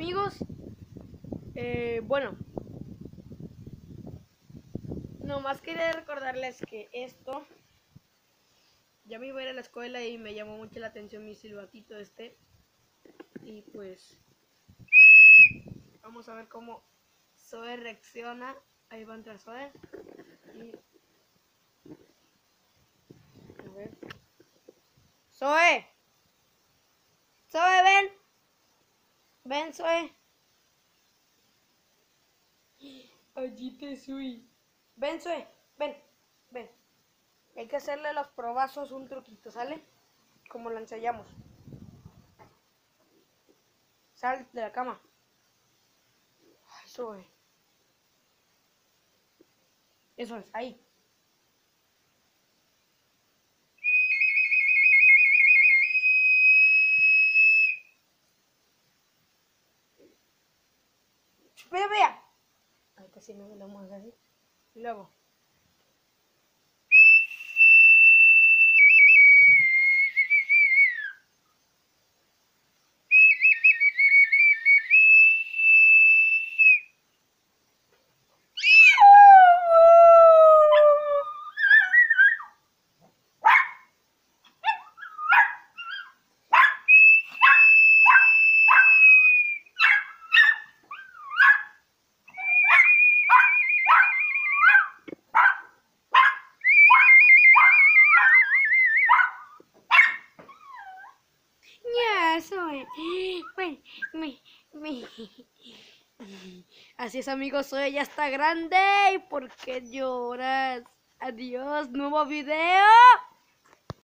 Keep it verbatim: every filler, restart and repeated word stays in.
amigos. Eh, bueno, nomás quería recordarles que esto, ya me iba a ir a la escuela y me llamó mucho la atención mi silbatito este. Y pues, vamos a ver cómo Zoe reacciona. Ahí va a entrar Zoe. Y... a ver. Zoe. Zoe, ven. Ven, Zoe. Allí te soy. Ven, Zoe. Ven. Ven. Hay que hacerle los probazos un truquito, ¿sale? Como lo ensayamos. Sal de la cama. Ay, Zoe. Eso es, ahí. Vea, vea. Ahorita sí me lo muevo así. Y luego. Ya, Zoe. Ven, me, me. Así es, amigos, Zoe ya está grande. ¿Y por qué lloras? Adiós, nuevo video.